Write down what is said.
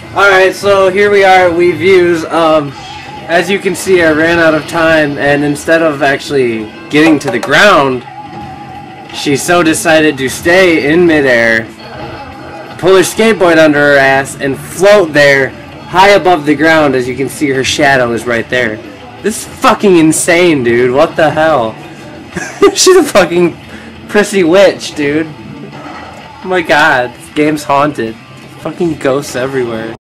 Alright, so here we are at Wii-Views. As you can see, I ran out of time, and instead of actually getting to the ground, she so decided to stay in midair, pull her skateboard under her ass, and float there, high above the ground. As you can see, her shadow is right there. This is fucking insane, dude. What the hell? She's a fucking prissy witch, dude. Oh my god, this game's haunted. Fucking ghosts everywhere.